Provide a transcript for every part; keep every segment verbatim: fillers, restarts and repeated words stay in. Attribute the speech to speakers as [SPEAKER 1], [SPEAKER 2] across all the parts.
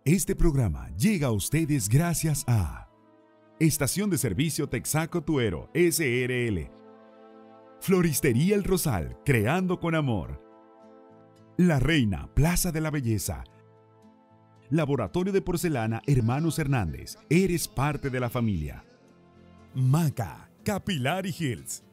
[SPEAKER 1] Este programa llega a ustedes gracias a Estación de Servicio Texaco Tuero S R L, Floristería El Rosal, creando con amor, La Reina, Plaza de la Belleza, Laboratorio de Porcelana Hermanos Hernández, eres parte de la familia. Maca, Capillary Hills.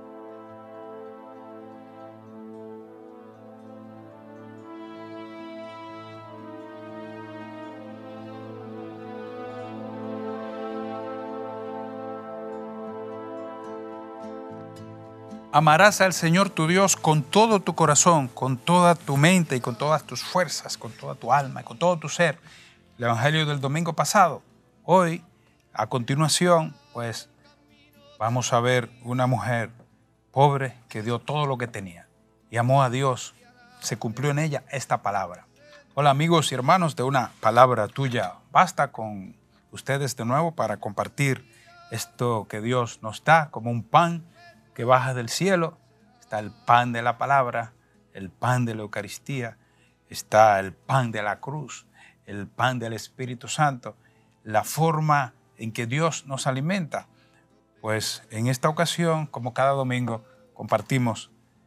[SPEAKER 2] Amarás al Señor tu Dios con todo tu corazón, con toda tu mente y con todas tus fuerzas, con toda tu alma y con todo tu ser. El Evangelio del domingo pasado. Hoy, a continuación, pues vamos a ver una mujer pobre que dio todo lo que tenía y amó a Dios. Se cumplió en ella esta palabra. Hola amigos y hermanos de Una Palabra Tuya. Basta con ustedes de nuevo para compartir esto que Dios nos da como un pan que baja del cielo. Está el pan de la palabra, el pan de la Eucaristía, está el pan de la cruz, el pan del Espíritu Santo, la forma en que Dios nos alimenta. Pues en esta ocasión, como cada domingo, compartimos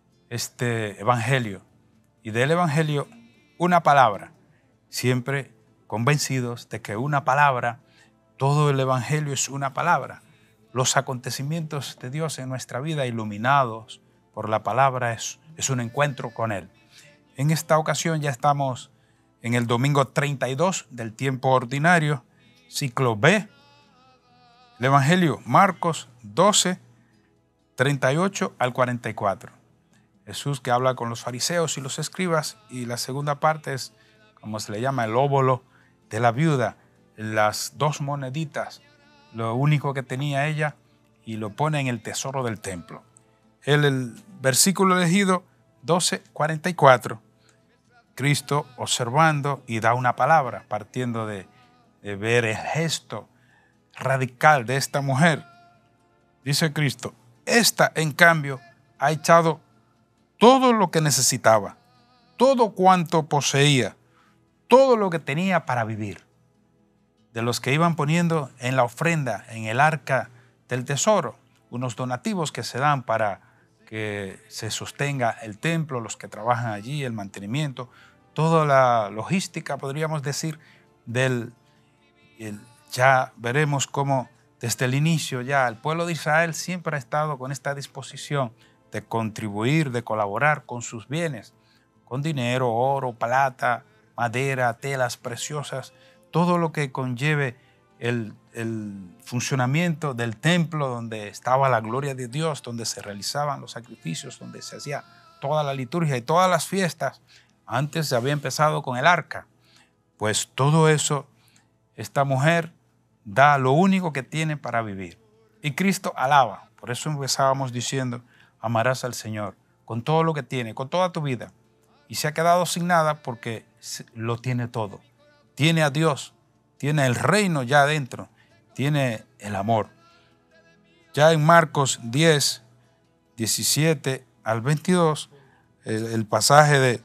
[SPEAKER 2] este Evangelio y del Evangelio una palabra, siempre convencidos de que una palabra, todo el Evangelio es una palabra. Los acontecimientos de Dios en nuestra vida, iluminados por la palabra, es, es un encuentro con Él. En esta ocasión ya estamos en el domingo treinta y dos del tiempo ordinario, ciclo B. El Evangelio, Marcos doce, treinta y ocho al cuarenta y cuatro. Jesús que habla con los fariseos y los escribas, y la segunda parte es, como se le llama, el óbolo de la viuda, las dos moneditas, lo único que tenía ella, y lo pone en el tesoro del templo. El, el versículo elegido, doce, cuarenta y cuatro. Cristo observando y da una palabra, partiendo de, de ver el gesto radical de esta mujer. Dice Cristo, esta en cambio ha echado todo lo que necesitaba, todo cuanto poseía, todo lo que tenía para vivir. De los que iban poniendo en la ofrenda, en el arca del tesoro, unos donativos que se dan para que se sostenga el templo, los que trabajan allí, el mantenimiento, toda la logística, podríamos decir, del, el, ya veremos cómo desde el inicio ya el pueblo de Israel siempre ha estado con esta disposición de contribuir, de colaborar con sus bienes, con dinero, oro, plata, madera, telas preciosas, todo lo que conlleve el, el funcionamiento del templo donde estaba la gloria de Dios, donde se realizaban los sacrificios, donde se hacía toda la liturgia y todas las fiestas. Antes se había empezado con el arca. Pues todo eso, esta mujer da lo único que tiene para vivir. Y Cristo alaba. Por eso empezábamos diciendo, amarás al Señor con todo lo que tiene, con toda tu vida. Y se ha quedado sin nada porque lo tiene todo. Tiene a Dios, tiene el reino ya adentro, tiene el amor. Ya en Marcos diez, diecisiete al veintidós, el, el pasaje de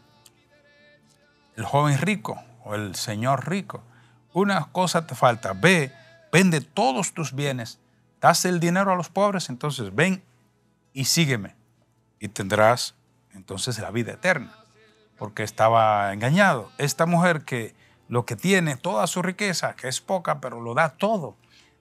[SPEAKER 2] el joven rico o el señor rico. Una cosa te falta, ve, vende todos tus bienes, das el dinero a los pobres, entonces ven y sígueme y tendrás entonces la vida eterna, porque estaba engañado. Esta mujer que lo que tiene, toda su riqueza, que es poca, pero lo da todo.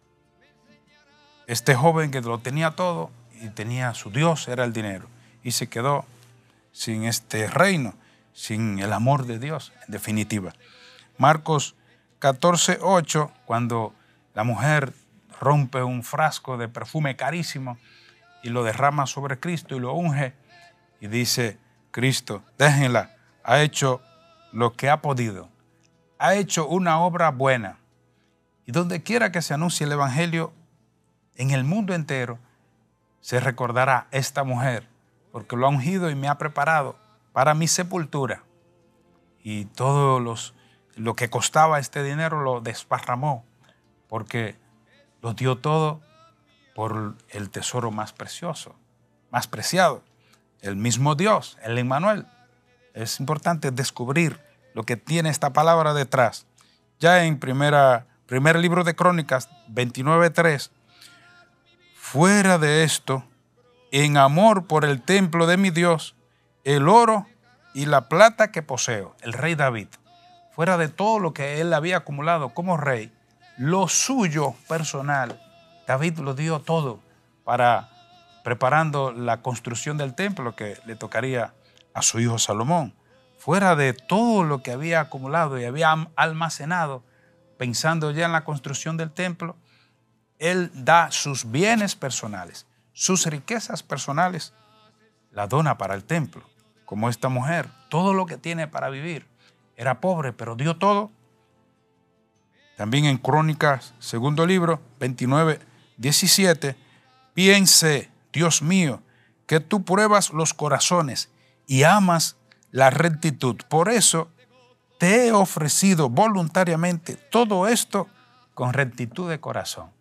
[SPEAKER 2] Este joven que lo tenía todo y tenía su Dios, era el dinero, y se quedó sin este reino, sin el amor de Dios, en definitiva. Marcos catorce, ocho, cuando la mujer rompe un frasco de perfume carísimo y lo derrama sobre Cristo y lo unge, y dice, Cristo, déjenla, ha hecho lo que ha podido. Ha hecho una obra buena. Y donde quiera que se anuncie el Evangelio, en el mundo entero, se recordará esta mujer, porque lo ha ungido y me ha preparado para mi sepultura. Y todo los, lo que costaba este dinero lo desparramó, porque lo dio todo por el tesoro más precioso, más preciado, el mismo Dios, el Emmanuel. Es importante descubrir lo que tiene esta palabra detrás. ya en primera, primer libro de Crónicas veintinueve tres, fuera de esto, en amor por el templo de mi Dios, el oro y la plata que poseo, el rey David, fuera de todo lo que él había acumulado como rey, lo suyo personal, David lo dio todo para preparando la construcción del templo que le tocaría a su hijo Salomón. Fuera de todo lo que había acumulado y había almacenado, pensando ya en la construcción del templo, él da sus bienes personales, sus riquezas personales, la dona para el templo, como esta mujer. Todo lo que tiene para vivir. Era pobre, pero dio todo. También en Crónicas, segundo libro, veintinueve diecisiete, piense, Dios mío, que tú pruebas los corazones y amas la rectitud. Por eso te he ofrecido voluntariamente todo esto con rectitud de corazón.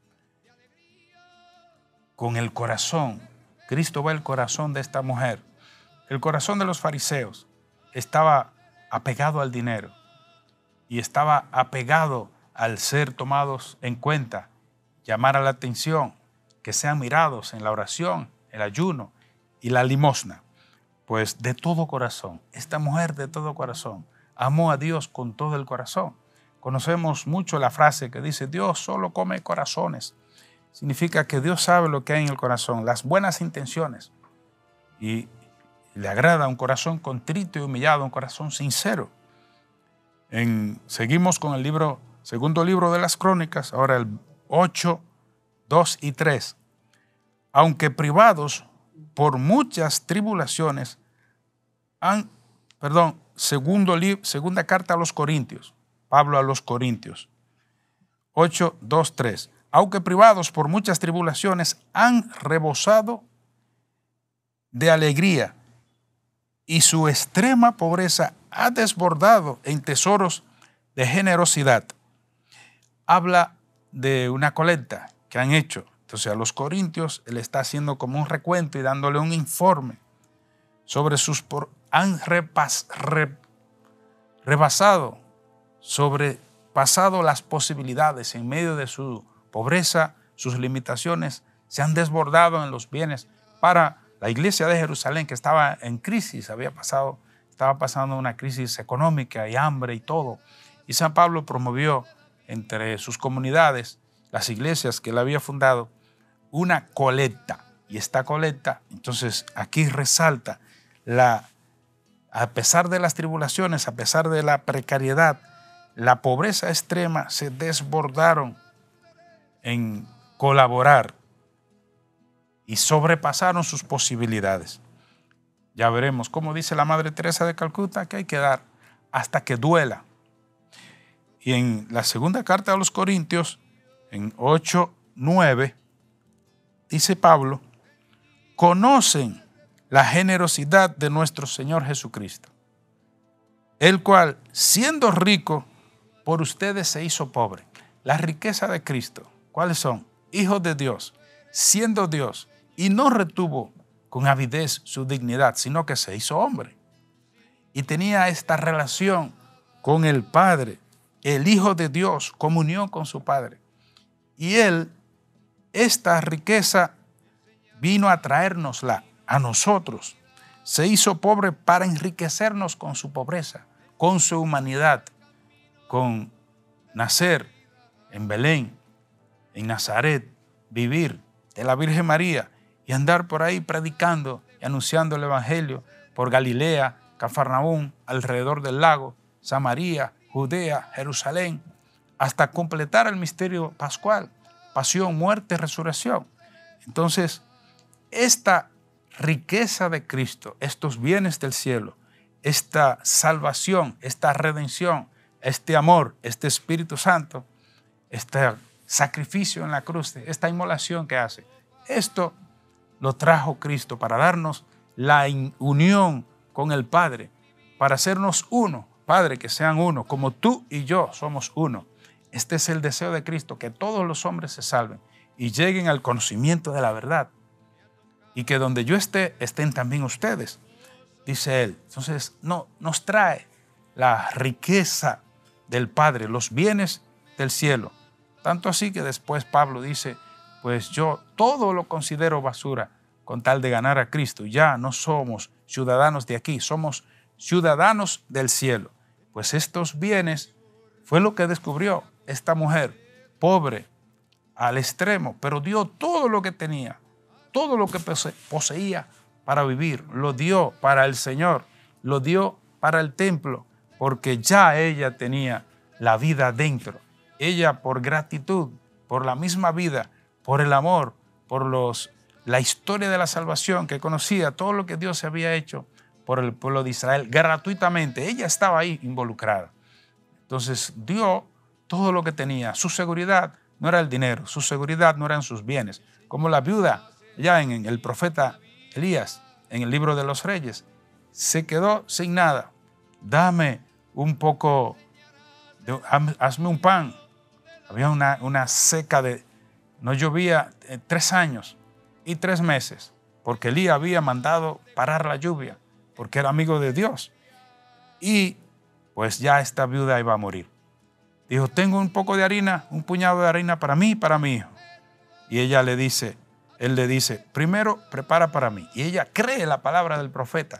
[SPEAKER 2] Con el corazón. Cristo ve el corazón de esta mujer. El corazón de los fariseos estaba apegado al dinero y estaba apegado al ser tomados en cuenta, llamar a la atención, que sean mirados en la oración, el ayuno y la limosna. Pues de todo corazón, esta mujer de todo corazón amó a Dios con todo el corazón. Conocemos mucho la frase que dice, Dios solo come corazones. Significa que Dios sabe lo que hay en el corazón, las buenas intenciones. Y le agrada un corazón contrito y humillado, un corazón sincero. En, seguimos con el libro, segundo libro de las Crónicas, ahora el ocho, dos y tres. Aunque privados por muchas tribulaciones, han, perdón, segundo, segunda carta a los Corintios, Pablo a los Corintios, ocho, dos, tres. Aunque privados por muchas tribulaciones, han rebosado de alegría y su extrema pobreza ha desbordado en tesoros de generosidad. Habla de una colecta que han hecho. Entonces a los corintios él está haciendo como un recuento y dándole un informe sobre sus... Por, han repas, re, rebasado, sobrepasado las posibilidades en medio de su pobreza, sus limitaciones, se han desbordado en los bienes para la iglesia de Jerusalén, que estaba en crisis, había pasado, estaba pasando una crisis económica y hambre y todo. Y San Pablo promovió entre sus comunidades, las iglesias que él había fundado, una colecta. Y esta colecta, entonces aquí resalta, la, a pesar de las tribulaciones, a pesar de la precariedad, la pobreza extrema, se desbordaron en colaborar y sobrepasaron sus posibilidades. Ya veremos, como dice la Madre Teresa de Calcuta, que hay que dar hasta que duela. Y en la segunda carta a los Corintios, en ocho, nueve, dice Pablo, conocen la generosidad de nuestro Señor Jesucristo, el cual, siendo rico, por ustedes se hizo pobre. La riqueza de Cristo, ¿cuáles son? Hijos de Dios, siendo Dios, y no retuvo con avidez su dignidad, sino que se hizo hombre. Y tenía esta relación con el Padre, el Hijo de Dios, comunión con su Padre. Y Él, esta riqueza, vino a traérnosla a nosotros. Se hizo pobre para enriquecernos con su pobreza, con su humanidad, con nacer en Belén, en Nazaret, vivir de la Virgen María y andar por ahí predicando y anunciando el Evangelio por Galilea, Cafarnaúm, alrededor del lago, Samaria, Judea, Jerusalén, hasta completar el misterio pascual, pasión, muerte, resurrección. Entonces, esta riqueza de Cristo, estos bienes del cielo, esta salvación, esta redención, este amor, este Espíritu Santo, este sacrificio en la cruz, esta inmolación que hace, esto lo trajo Cristo para darnos la unión con el Padre, para hacernos uno. Padre, que sean uno, como tú y yo somos uno. Este es el deseo de Cristo, que todos los hombres se salven y lleguen al conocimiento de la verdad. Y que donde yo esté, estén también ustedes, dice Él. Entonces, no, nos trae la riqueza del Padre, los bienes del cielo. Tanto así que después Pablo dice, pues yo todo lo considero basura con tal de ganar a Cristo. Ya no somos ciudadanos de aquí, somos ciudadanos del cielo. Pues estos bienes fue lo que descubrió esta mujer, pobre al extremo, pero dio todo lo que tenía, todo lo que pose- poseía para vivir, lo dio para el Señor, lo dio para el templo, porque ya ella tenía la vida dentro. Ella, por gratitud, por la misma vida, por el amor, por los, la historia de la salvación que conocía, todo lo que Dios había hecho por el pueblo de Israel gratuitamente, ella estaba ahí involucrada. Entonces dio todo lo que tenía. Su seguridad no era el dinero, su seguridad no eran sus bienes. Como la viuda, ya en, en el profeta Elías, en el libro de los Reyes, se quedó sin nada. Dame un poco, de, hazme un pan. Había una, una seca de, no llovía eh, tres años y tres meses, porque Elías había mandado parar la lluvia, porque era amigo de Dios. Y pues ya esta viuda iba a morir. Dijo, tengo un poco de harina, un puñado de harina para mí y para mi hijo. Y ella le dice, él le dice, primero prepara para mí. Y ella cree la palabra del profeta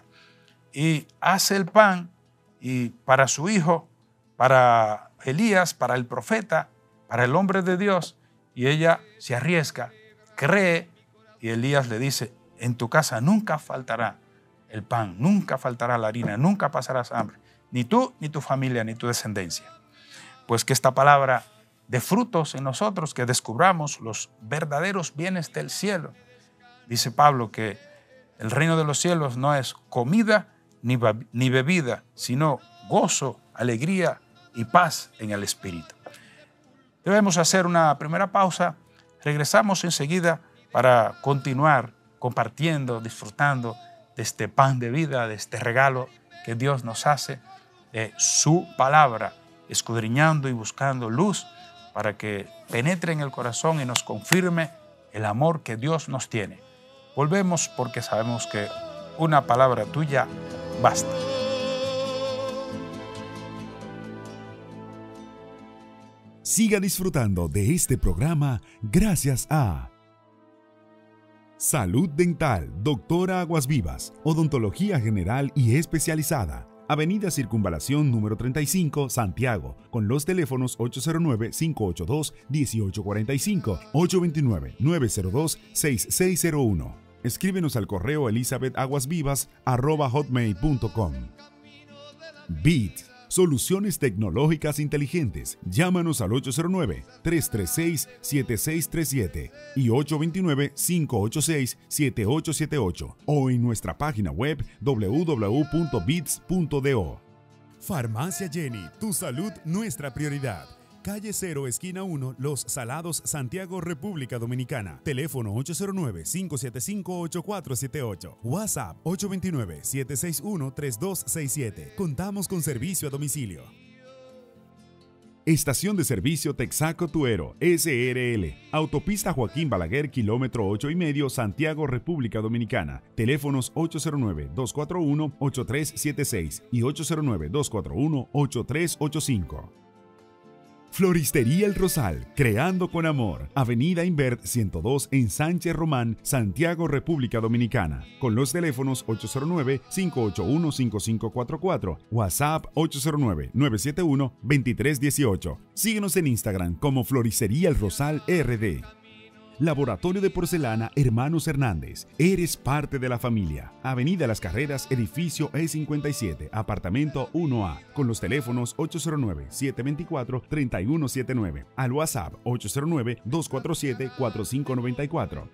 [SPEAKER 2] y hace el pan y para su hijo, para Elías, para el profeta, para el hombre de Dios. Y ella se arriesga, cree, y Elías le dice, en tu casa nunca faltará el pan, nunca faltará la harina, nunca pasarás hambre, ni tú, ni tu familia, ni tu descendencia. Pues que esta palabra dé frutos en nosotros, que descubramos los verdaderos bienes del cielo. Dice Pablo que el reino de los cielos no es comida ni, ni bebida, sino gozo, alegría y paz en el Espíritu. Debemos hacer una primera pausa. Regresamos enseguida para continuar compartiendo, disfrutando de este pan de vida, de este regalo que Dios nos hace, de su palabra, escudriñando y buscando luz para que penetre en el corazón y nos confirme el amor que Dios nos tiene. Volvemos porque sabemos que una palabra tuya basta.
[SPEAKER 1] Siga disfrutando de este programa gracias a Salud Dental, Doctora Aguas Vivas, Odontología General y Especializada. Avenida Circunvalación número treinta y cinco, Santiago, con los teléfonos ocho cero nueve, cinco ocho dos, uno ocho cuatro cinco, ocho dos nueve, nueve cero dos, seis seis cero uno. Escríbenos al correo elizabetaguasvivas arroba hotmail punto com. Beat, soluciones tecnológicas inteligentes. Llámanos al ocho cero nueve, tres tres seis, siete seis tres siete y ocho dos nueve, cinco ocho seis, siete ocho siete ocho o en nuestra página web w w w punto beats punto do. Farmacia Jenny, tu salud nuestra prioridad. Calle cero, esquina uno, Los Salados, Santiago, República Dominicana. Teléfono ocho cero nueve, cinco siete cinco, ocho cuatro siete ocho. WhatsApp ocho dos nueve, siete seis uno, tres dos seis siete. Contamos con servicio a domicilio. Estación de Servicio Texaco Tuero, S R L. Autopista Joaquín Balaguer, kilómetro ocho y medio, Santiago, República Dominicana. Teléfonos ocho cero nueve, dos cuatro uno, ocho tres siete seis y ocho cero nueve, dos cuatro uno, ocho tres ocho cinco. Floristería El Rosal, creando con amor. Avenida Invert ciento dos en Sánchez Román, Santiago, República Dominicana. Con los teléfonos ocho cero nueve, cinco ocho uno, cinco cinco cuatro cuatro, WhatsApp ocho cero nueve, nueve siete uno, dos tres uno ocho. Síguenos en Instagram como Floristería El Rosal R D. Laboratorio de Porcelana Hermanos Hernández. Eres parte de la familia. Avenida Las Carreras, edificio E cincuenta y siete, apartamento uno A. Con los teléfonos ocho cero nueve, siete dos cuatro, tres uno siete nueve. Al WhatsApp ocho cero nueve, dos cuatro siete, cuatro cinco nueve cuatro.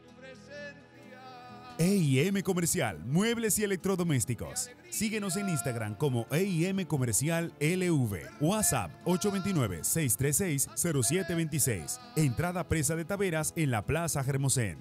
[SPEAKER 1] E I M Comercial, muebles y electrodomésticos. Síguenos en Instagram como E I M Comercial L V. WhatsApp ocho dos nueve, seis tres seis, cero siete dos seis. Entrada Presa de Taveras en la Plaza Germosén.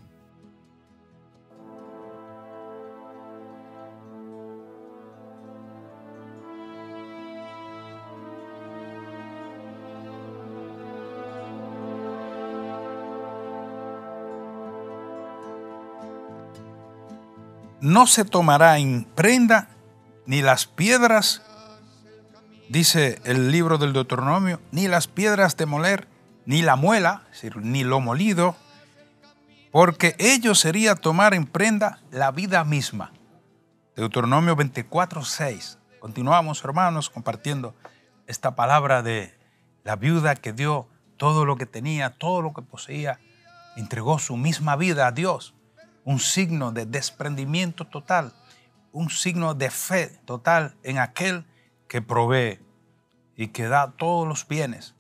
[SPEAKER 2] No se tomará en prenda ni las piedras dice el libro del Deuteronomio, ni las piedras de moler, ni la muela, es decir, ni lo molido, porque ello sería tomar en prenda la vida misma. Deuteronomio veinticuatro, seis. Continuamos, hermanos, compartiendo esta palabra de la viuda que dio todo lo que tenía, todo lo que poseía, entregó su misma vida a Dios. Un signo de desprendimiento total, un signo de fe total en aquel que provee y que da todos los bienes.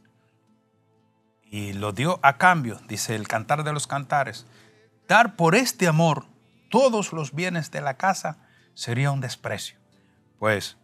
[SPEAKER 2] Y lo dio a cambio, dice el Cantar de los Cantares. Dar por este amor todos los bienes de la casa sería un desprecio. Pues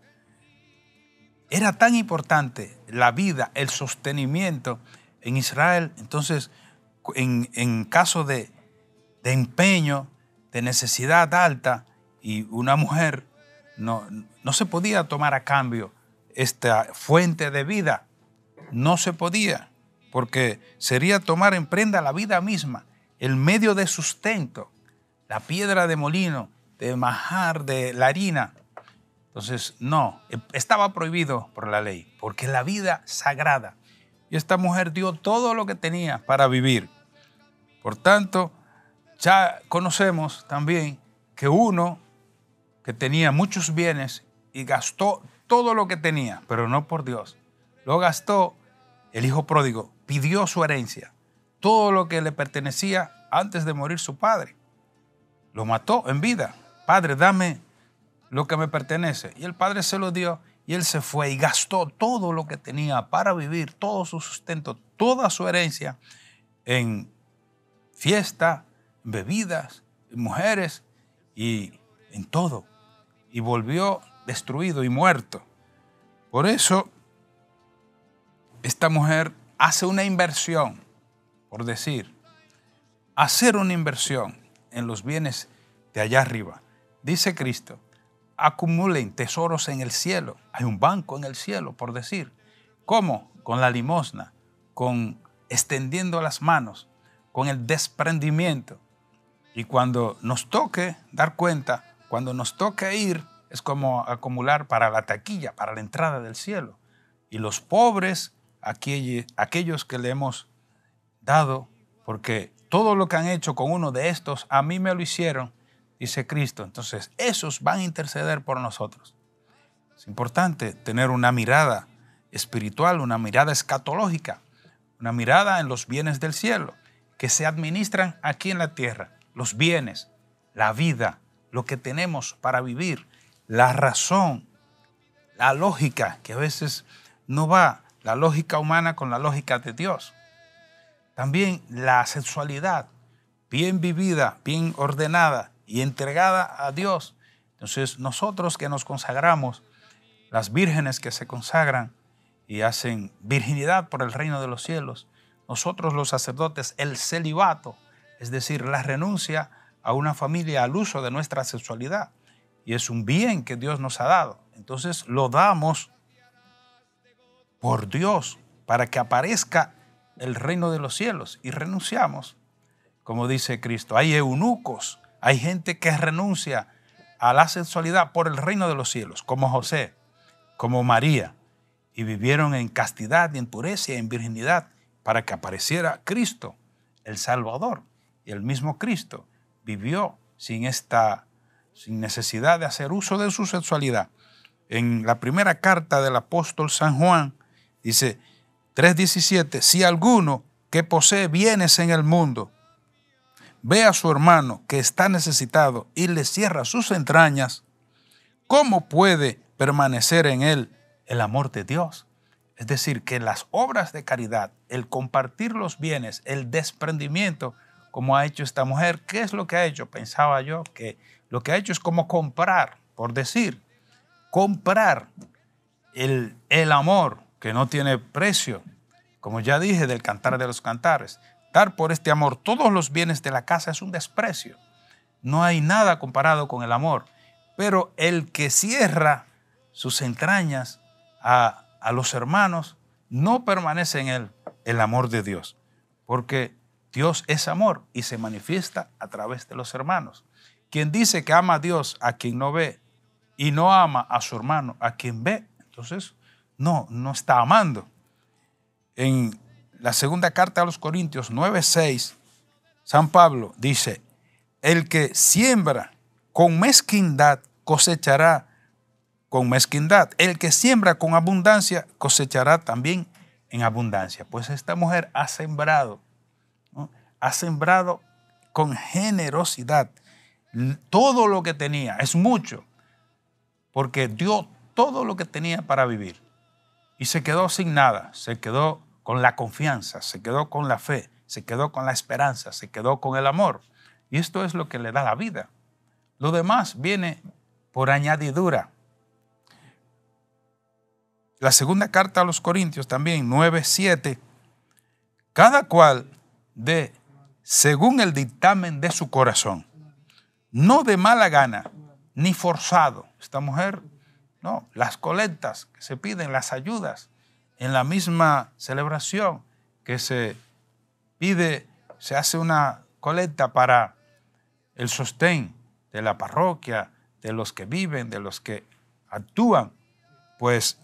[SPEAKER 2] era tan importante la vida, el sostenimiento en Israel. Entonces, en, en caso de, de empeño, de necesidad alta, y una mujer no, no se podía tomar a cambio esta fuente de vida. No se podía, porque sería tomar en prenda la vida misma, el medio de sustento, la piedra de molino, de majar, de la harina. Entonces, no, estaba prohibido por la ley, porque la vida sagrada. Y esta mujer dio todo lo que tenía para vivir. Por tanto, ya conocemos también que uno que tenía muchos bienes y gastó todo lo que tenía, pero no por Dios. Lo gastó, el hijo pródigo pidió su herencia, todo lo que le pertenecía antes de morir su padre. Lo mató en vida. Padre, dame lo que me pertenece. Y el padre se lo dio y él se fue y gastó todo lo que tenía para vivir, todo su sustento, toda su herencia en fiesta, en bebidas, en mujeres y en todo. Y volvió destruido y muerto. Por eso, esta mujer hace una inversión, por decir, hacer una inversión en los bienes de allá arriba. Dice Cristo, acumulen tesoros en el cielo. Hay un banco en el cielo, por decir. ¿Cómo? Con la limosna, con extendiendo las manos, con el desprendimiento. Y cuando nos toque dar cuenta, cuando nos toque ir, es como acumular para la taquilla, para la entrada del cielo. Y los pobres, aquellos, aquellos que le hemos dado, porque todo lo que han hecho con uno de estos, a mí me lo hicieron, dice Cristo. Entonces, esos van a interceder por nosotros. Es importante tener una mirada espiritual, una mirada escatológica, una mirada en los bienes del cielo, que se administran aquí en la tierra. Los bienes, la vida, lo que tenemos para vivir, la razón, la lógica, que a veces no va la lógica humana con la lógica de Dios. También la sexualidad, bien vivida, bien ordenada y entregada a Dios. Entonces nosotros que nos consagramos, las vírgenes que se consagran y hacen virginidad por el reino de los cielos, nosotros los sacerdotes, el celibato, es decir, la renuncia a una familia al uso de nuestra sexualidad. Y es un bien que Dios nos ha dado. Entonces lo damos por Dios para que aparezca el reino de los cielos y renunciamos. Como dice Cristo, hay eunucos, hay gente que renuncia a la sexualidad por el reino de los cielos, como José, como María, y vivieron en castidad y en pureza y en virginidad para que apareciera Cristo, el Salvador. Y el mismo Cristo vivió sin esta, sin necesidad de hacer uso de su sexualidad. En la primera carta del apóstol San Juan, dice tres diecisiete, si alguno que posee bienes en el mundo ve a su hermano que está necesitado y le cierra sus entrañas, ¿cómo puede permanecer en él el amor de Dios? Es decir, que las obras de caridad, el compartir los bienes, el desprendimiento, como ha hecho esta mujer, ¿qué es lo que ha hecho? Pensaba yo que lo que ha hecho es como comprar, por decir, comprar el, el amor que no tiene precio, como ya dije del Cantar de los Cantares. Dar por este amor todos los bienes de la casa es un desprecio. No hay nada comparado con el amor. Pero el que cierra sus entrañas a, a los hermanos, no permanece en él el amor de Dios. Porque Dios es amor y se manifiesta a través de los hermanos. Quien dice que ama a Dios a quien no ve y no ama a su hermano a quien ve, entonces No, no está amando. En la segunda carta a los Corintios nueve seis, San Pablo dice, el que siembra con mezquindad cosechará con mezquindad. El que siembra con abundancia cosechará también en abundancia. Pues esta mujer ha sembrado, ¿no? Ha sembrado con generosidad todo lo que tenía. Es mucho, porque dio todo lo que tenía para vivir. Y se quedó sin nada, se quedó con la confianza, se quedó con la fe, se quedó con la esperanza, se quedó con el amor. Y esto es lo que le da la vida. Lo demás viene por añadidura. La segunda carta a los Corintios también, nueve siete, cada cual dé según el dictamen de su corazón, no de mala gana, ni forzado. Esta mujer, no, las colectas que se piden, las ayudas, en la misma celebración que se pide, se hace una colecta para el sostén de la parroquia, de los que viven, de los que actúan, pues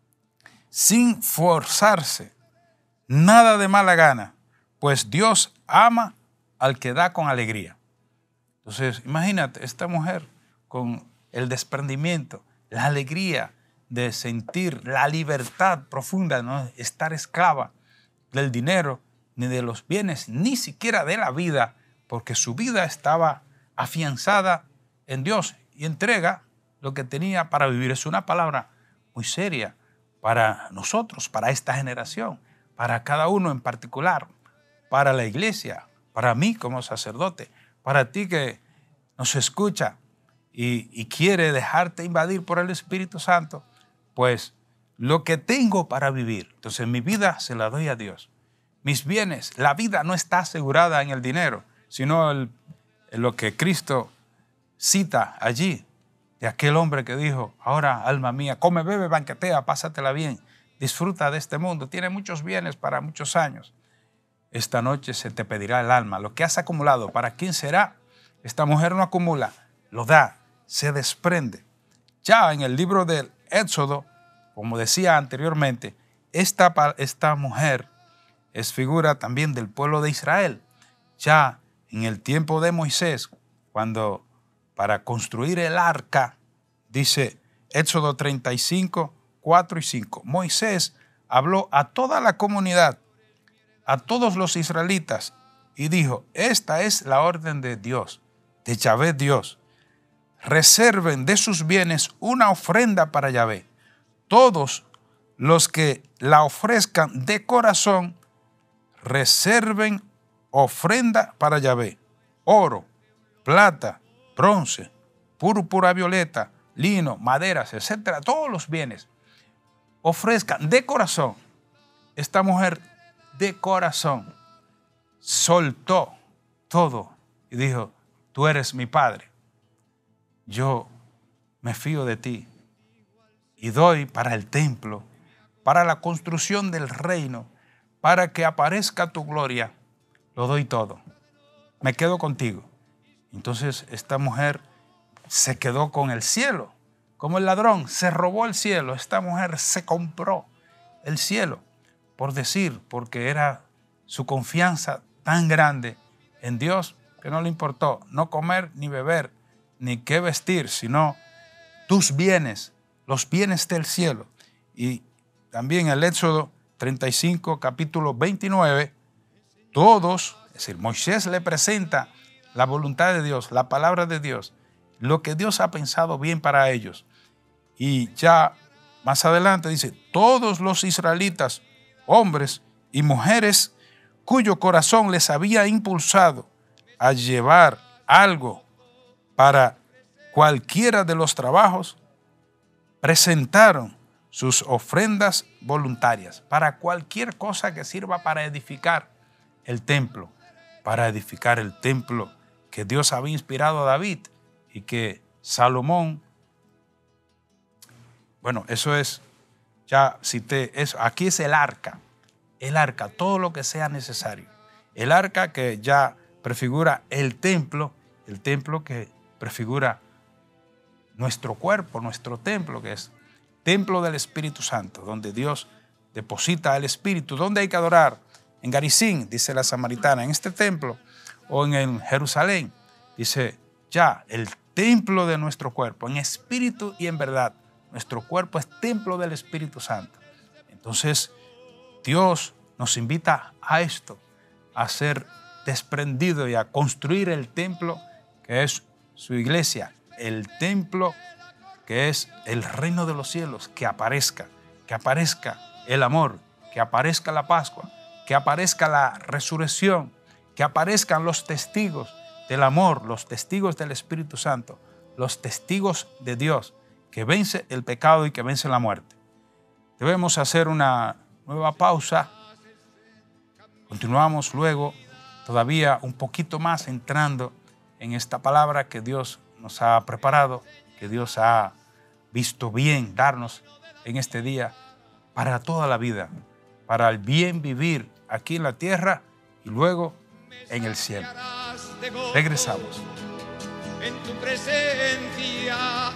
[SPEAKER 2] sin forzarse, nada de mala gana, pues Dios ama al que da con alegría. Entonces, imagínate, esta mujer con el desprendimiento, la alegría de sentir la libertad profunda, no estar esclava del dinero, ni de los bienes, ni siquiera de la vida, porque su vida estaba afianzada en Dios y entrega lo que tenía para vivir. Es una palabra muy seria para nosotros, para esta generación, para cada uno en particular, para la iglesia, para mí como sacerdote, para ti que nos escucha y, y quiere dejarte invadir por el Espíritu Santo, pues lo que tengo para vivir, entonces mi vida se la doy a Dios. Mis bienes, la vida no está asegurada en el dinero, sino el, en lo que Cristo cita allí, de aquel hombre que dijo, ahora alma mía, come, bebe, banquetea, pásatela bien, disfruta de este mundo, tiene muchos bienes para muchos años. Esta noche se te pedirá el alma, lo que has acumulado, ¿para quién será? Esta mujer no acumula, lo da, se desprende. Ya en el libro del Éxodo, como decía anteriormente, esta, esta mujer es figura también del pueblo de Israel. Ya en el tiempo de Moisés, cuando para construir el arca, dice Éxodo treinta y cinco, cuatro y cinco, Moisés habló a toda la comunidad, a todos los israelitas, y dijo, esta es la orden de Dios, de Yahvé Dios. Reserven de sus bienes una ofrenda para Yahvé. Todos los que la ofrezcan de corazón, reserven ofrenda para Yahvé. Oro, plata, bronce, púrpura violeta, lino, maderas, etcétera, todos los bienes. Ofrezcan de corazón. Esta mujer de corazón soltó todo y dijo, tú eres mi padre. Yo me fío de ti y doy para el templo, para la construcción del reino, para que aparezca tu gloria, lo doy todo. Me quedo contigo. Entonces esta mujer se quedó con el cielo, como el ladrón, se robó el cielo. Esta mujer se compró el cielo, por decir, porque era su confianza tan grande en Dios que no le importó no comer ni beber, ni qué vestir, sino tus bienes, los bienes del cielo. Y también el Éxodo treinta y cinco, capítulo veintinueve, todos, es decir, Moisés le presenta la voluntad de Dios, la palabra de Dios, lo que Dios ha pensado bien para ellos. Y ya más adelante dice, todos los israelitas, hombres y mujeres, cuyo corazón les había impulsado a llevar algo para cualquiera de los trabajos, presentaron sus ofrendas voluntarias para cualquier cosa que sirva para edificar el templo, para edificar el templo que Dios había inspirado a David y que Salomón, bueno, eso es, ya cité eso, aquí es el arca, el arca, todo lo que sea necesario. El arca que ya prefigura el templo, el templo que prefigura nuestro cuerpo, nuestro templo, que es templo del Espíritu Santo, donde Dios deposita el Espíritu. ¿Dónde hay que adorar? En Garizim, dice la samaritana, en este templo, o en el Jerusalén. Dice, ya, el templo de nuestro cuerpo, en espíritu y en verdad. Nuestro cuerpo es templo del Espíritu Santo. Entonces, Dios nos invita a esto, a ser desprendido y a construir el templo que es su iglesia, el templo que es el reino de los cielos, que aparezca, que aparezca el amor, que aparezca la Pascua, que aparezca la resurrección, que aparezcan los testigos del amor, los testigos del Espíritu Santo, los testigos de Dios, que vence el pecado y que vence la muerte. Debemos hacer una nueva pausa. Continuamos luego, todavía un poquito más entrando en esta palabra que Dios nos ha preparado, que Dios ha visto bien darnos en este día para toda la vida, para el bien vivir aquí en la tierra y luego en el cielo. Regresamos.
[SPEAKER 3] En tu presencia.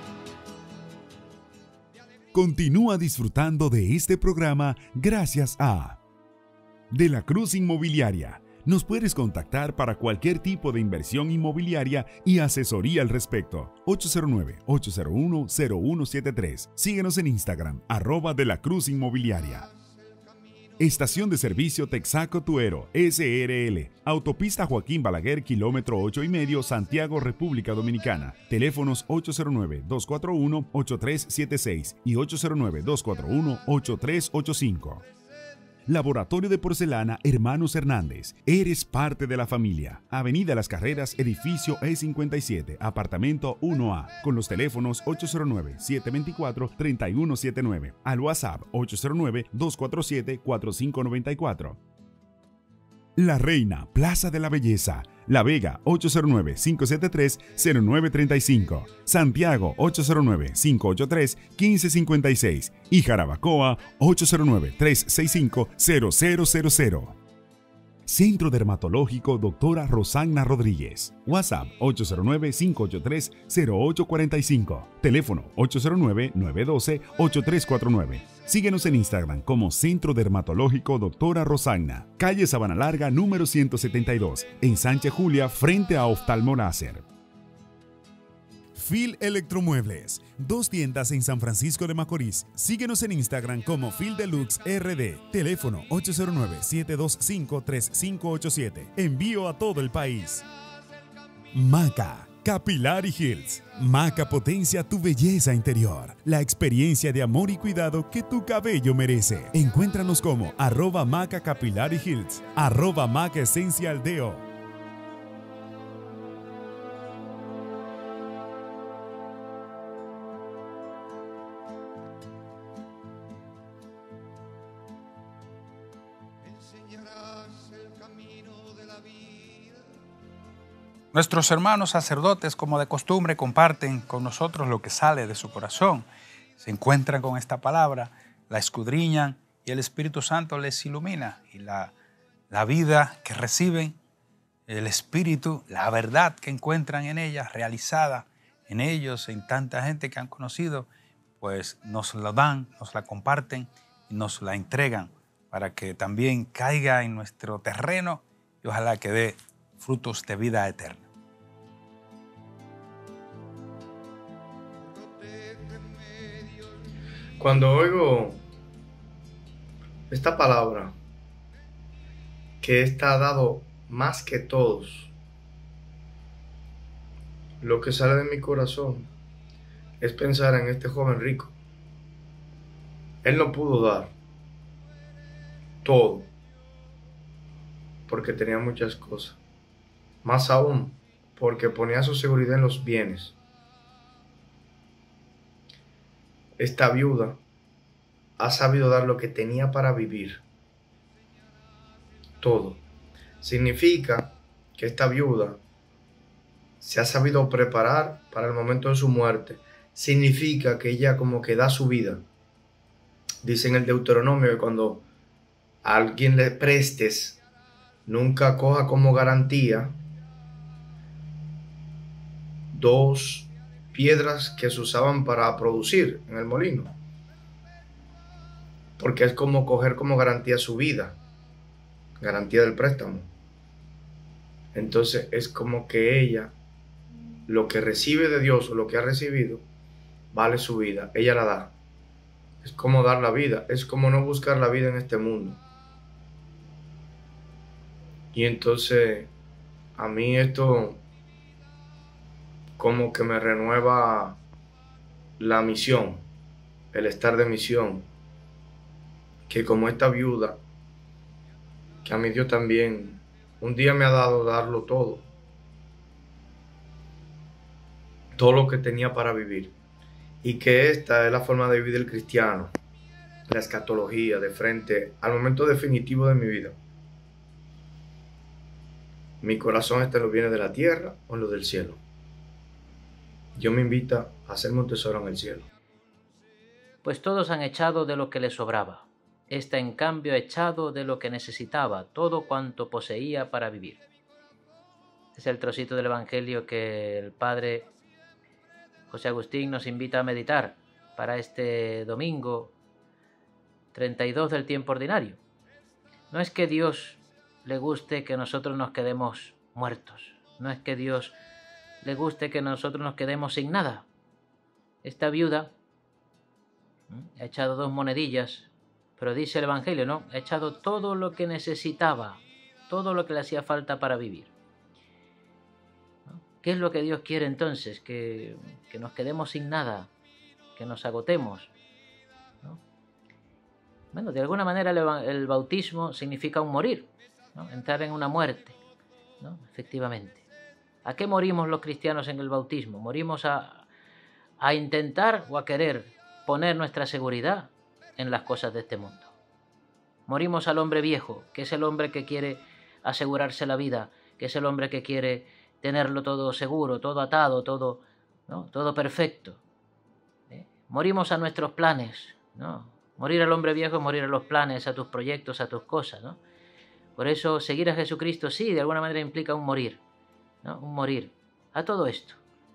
[SPEAKER 1] Continúa disfrutando de este programa gracias a De la Cruz Inmobiliaria. Nos puedes contactar para cualquier tipo de inversión inmobiliaria y asesoría al respecto. ocho cero nueve, ocho cero uno, cero uno siete tres. Síguenos en Instagram, arroba De la Cruz Inmobiliaria. Estación de Servicio Texaco Tuero, S R L. Autopista Joaquín Balaguer, kilómetro ocho y medio, Santiago, República Dominicana. Teléfonos ocho cero nueve, dos cuatro uno, ocho tres siete seis y ocho cero nueve, dos cuatro uno, ocho tres ocho cinco. Laboratorio de Porcelana Hermanos Hernández. Eres parte de la familia. Avenida Las Carreras, edificio E cincuenta y siete, apartamento uno A. Con los teléfonos ocho cero nueve, siete dos cuatro, tres uno siete nueve. Al WhatsApp ocho cero nueve, dos cuatro siete, cuatro cinco nueve cuatro. La Reina, Plaza de la Belleza. La Vega, ocho cero nueve, cinco siete tres, cero nueve tres cinco. Santiago, ocho cero nueve, cinco ocho tres, uno cinco cinco seis. Y Jarabacoa, ocho cero nueve, tres seis cinco, cero cero cero cero. Centro Dermatológico Doctora Rosagna Rodríguez. WhatsApp ocho cero nueve, cinco ocho tres, cero ocho cuatro cinco. Teléfono ocho cero nueve, nueve uno dos, ocho tres cuatro nueve. Síguenos en Instagram como Centro Dermatológico Doctora Rosagna. Calle Sabana Larga, número ciento setenta y dos. En Sánchez Julia, frente a Oftalmo Láser. Phil Electromuebles. Dos tiendas en San Francisco de Macorís. Síguenos en Instagram como Phil Deluxe R D. Teléfono ocho cero nueve, siete dos cinco, tres cinco ocho siete. Envío a todo el país. Maca. Capillary Hills. Maca potencia tu belleza interior. La experiencia de amor y cuidado que tu cabello merece. Encuéntranos como arroba Maca Capillary Hills, arroba Maca Essential Deo.
[SPEAKER 2] Nuestros hermanos sacerdotes, como de costumbre, comparten con nosotros lo que sale de su corazón. Se encuentran con esta palabra, la escudriñan y el Espíritu Santo les ilumina. Y la, la vida que reciben, el Espíritu, la verdad que encuentran en ella, realizada en ellos, en tanta gente que han conocido, pues nos la dan, nos la comparten y nos la entregan para que también caiga en nuestro terreno y ojalá que dé frutos de vida eterna.
[SPEAKER 4] Cuando oigo esta palabra, que está dado más que todos, lo que sale de mi corazón es pensar en este joven rico. Él no pudo dar todo porque tenía muchas cosas. Más aún, porque ponía su seguridad en los bienes. Esta viuda ha sabido dar lo que tenía para vivir. Todo. Significa que esta viuda se ha sabido preparar para el momento de su muerte. Significa que ella como que da su vida. Dice en el Deuteronomio que cuando a alguien le prestes, nunca coja como garantía dos piedras que se usaban para producir en el molino. porque es como coger como garantía su vida, garantía del préstamo. Entonces es como que ella, lo que recibe de Dios o lo que ha recibido, vale su vida, ella la da. Es como dar la vida, es como no buscar la vida en este mundo. Y entonces a mí esto como que me renueva la misión, el estar de misión, que como esta viuda, que a mí Dios también un día me ha dado darlo todo, todo lo que tenía para vivir, y que esta es la forma de vivir del cristiano, la escatología, de frente al momento definitivo de mi vida. Mi corazón está en los bienes de la tierra o en los del cielo. Dios me invita a hacerme un tesoro en el cielo.
[SPEAKER 5] Pues todos han echado de lo que les sobraba. Esta, en cambio, ha echado de lo que necesitaba, todo cuanto poseía para vivir. Es el trocito del Evangelio que el Padre José Agustín nos invita a meditar para este domingo treinta y dos del tiempo ordinario. No es que Dios le guste que nosotros nos quedemos muertos. No es que Dios le guste que nosotros nos quedemos sin nada. Esta viuda ha echado dos monedillas, pero dice el Evangelio, ¿no? Ha echado todo lo que necesitaba, todo lo que le hacía falta para vivir. ¿No? ¿Qué es lo que Dios quiere entonces? Que, que nos quedemos sin nada, que nos agotemos, ¿no? Bueno, de alguna manera el, el bautismo significa un morir, ¿no? Entrar en una muerte, ¿no? Efectivamente. ¿A qué morimos los cristianos en el bautismo? Morimos a, a intentar o a querer poner nuestra seguridad en las cosas de este mundo. Morimos al hombre viejo, que es el hombre que quiere asegurarse la vida, que es el hombre que quiere tenerlo todo seguro, todo atado, todo, ¿no? Todo perfecto. ¿Eh? Morimos a nuestros planes, ¿no? Morir al hombre viejo es morir a los planes, a tus proyectos, a tus cosas, ¿no? Por eso seguir a Jesucristo sí, de alguna manera implica un morir, ¿no? Un morir a todo esto.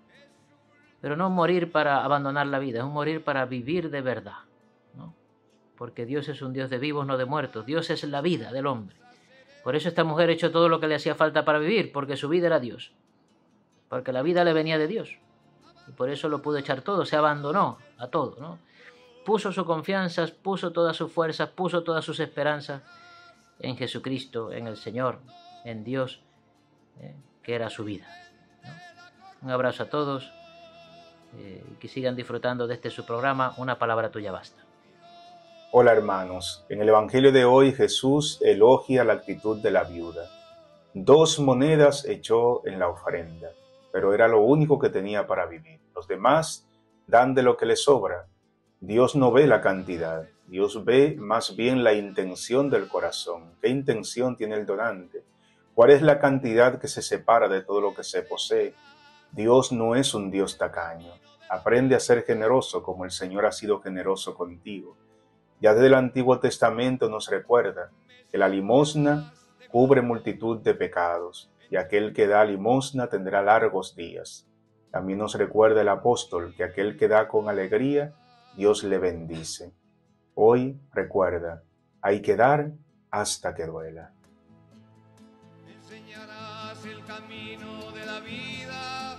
[SPEAKER 5] Pero no un morir para abandonar la vida, es un morir para vivir de verdad, ¿no? Porque Dios es un Dios de vivos, no de muertos. Dios es la vida del hombre. Por eso esta mujer ha hecho todo lo que le hacía falta para vivir, porque su vida era Dios. Porque la vida le venía de Dios. Y por eso lo pudo echar todo, se abandonó a todo, ¿no? Puso su confianza, puso todas sus fuerzas, puso todas sus esperanzas en Jesucristo, en el Señor, en Dios, ¿eh? que era su vida, ¿no? Un abrazo a todos. Eh, y que sigan disfrutando de este su programa, Una Palabra Tuya Basta.
[SPEAKER 6] Hola hermanos, en el Evangelio de hoy Jesús elogia la actitud de la viuda. Dos monedas echó en la ofrenda, pero era lo único que tenía para vivir. Los demás dan de lo que les sobra. Dios no ve la cantidad, Dios ve más bien la intención del corazón. ¿Qué intención tiene el donante? ¿Cuál es la cantidad que se separa de todo lo que se posee? Dios no es un Dios tacaño. Aprende a ser generoso como el Señor ha sido generoso contigo. Ya desde el Antiguo Testamento nos recuerda que la limosna cubre multitud de pecados y aquel que da limosna tendrá largos días. También nos recuerda el apóstol que aquel que da con alegría, Dios le bendice. Hoy recuerda, hay que dar hasta que duela.
[SPEAKER 3] Me enseñarás el camino de la vida.